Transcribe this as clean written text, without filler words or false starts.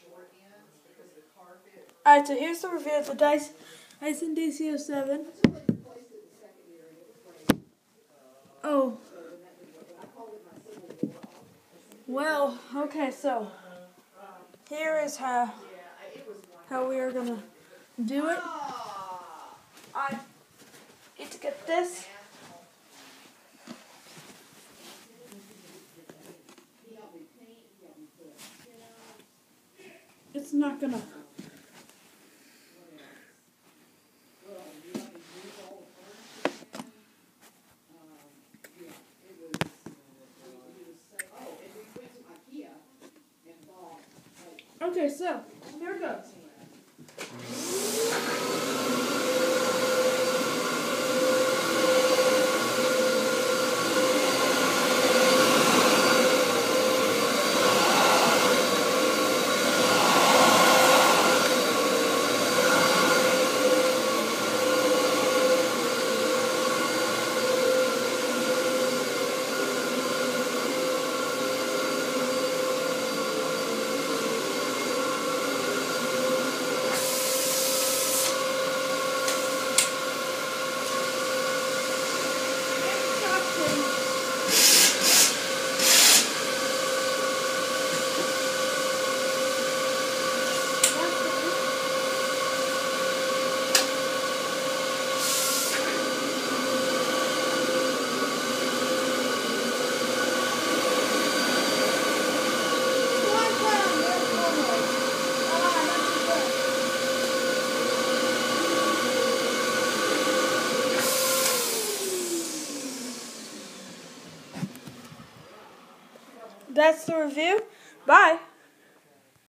Alright, so here's the review of the Dyson DC07. Oh. Well, okay, so here is how we are gonna do it. I need to get this. It's not gonna. Okay, so here it goes. That's the review. Bye.